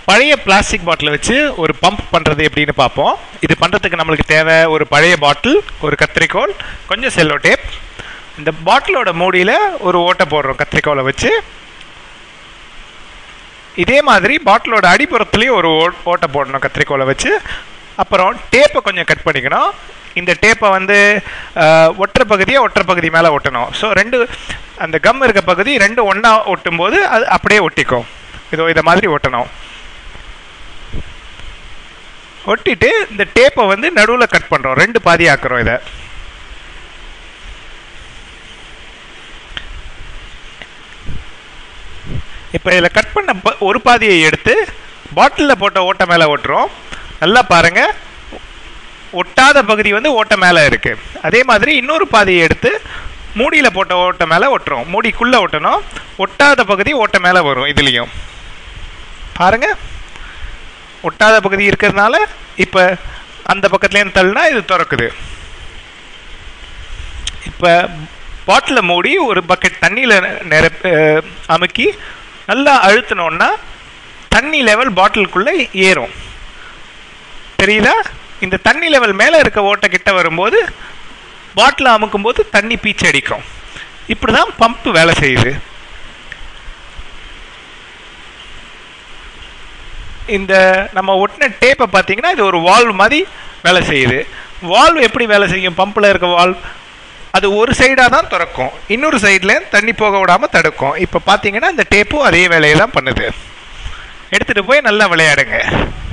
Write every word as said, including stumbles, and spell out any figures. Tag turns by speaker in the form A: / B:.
A: பழைய பிளாஸ்டிக் பாட்டிலை வச்சு ஒரு பம்ப் பண்ணுறது எப்படின்னு பார்ப்போம். இது பண்ணுறதுக்கு நம்மளுக்கு தேவை ஒரு பழைய பாட்டில், ஒரு கத்திரிக்கோல், கொஞ்சம் செல்லோ டேப். இந்த பாட்டிலோட மூடியில் ஒரு ஓட்டை போடுறோம் கத்திரிக்கோலை வச்சு. இதே மாதிரி பாட்டிலோட அடிப்புறத்துலேயும் ஒரு ஓ ஓட்டை போடணும் கத்திரிக்கோலை வச்சு. அப்புறம் டேப்பை கொஞ்சம் கட் பண்ணிக்கணும். இந்த டேப்பை வந்து ஒற்றை பகுதியை ஒற்றை பகுதி மேலே ஒட்டணும். ஸோ ரெண்டு அந்த கம் இருக்க பகுதி ரெண்டு ஒன்றா ஒட்டும் போது அது அப்படியே ஒட்டிக்கும். இதோ இதை மாதிரி ஒட்டணும். ஒட்டிட்டு இந்த டேப்பை வந்து நடுவில் கட் பண்ணுறோம், ரெண்டு பாதி ஆக்குறோம். இதை இப்போ இதில் கட் பண்ண ஒரு பாதியை எடுத்து பாட்டிலில் போட்ட ஓட்டை மேலே ஓட்டுறோம். நல்லா பாருங்கள், ஒட்டாத பகுதி வந்து ஓட்டை மேலே இருக்குது. அதே மாதிரி இன்னொரு பாதியை எடுத்து மூடியில் போட்ட ஓட்டை மேலே ஒட்டுறோம். மூடிக்குள்ளே ஒட்டணும், ஒட்டாத பகுதி ஓட்டை மேலே வரும். இதுலேயும் பாருங்கள், ஒட்டாத பகுதி இருக்கிறதுனால இப்போ அந்த பக்கத்துலேருந்து தள்ளினா இது திறக்குது. இப்போ பாட்டில் மூடி ஒரு பக்கெட் தண்ணியில் நிரப்ப அமுக்கி நல்லா அழுத்தினோன்னா தண்ணி லெவல் பாட்டிலுக்குள்ளே ஏறும். தெரியுதா? இந்த தண்ணி லெவல் மேலே இருக்க ஓட்டை கிட்ட வரும்போது பாட்டில் அமுக்கும் போது தண்ணி பீச்சு அடிக்கும். இப்படி தான் பம்பு வேலை செய்யுது. இந்த நம்ம ஒட்டின டேப்பை பார்த்தீங்கன்னா இது ஒரு வால்வ் மாதிரி வேலை செய்யுது. வால்வ் எப்படி வேலை செய்யும்? பம்பில் இருக்க வால்வ் அது ஒரு சைடாக தான் திறக்கும், இன்னொரு சைடில் தண்ணி போக விடாமல் தடுக்கும். இப்போ பார்த்தீங்கன்னா இந்த டேப்பும் அதே வேலையை தான் பண்ணுது. எடுத்துகிட்டு போய் நல்லா விளையாடுங்க.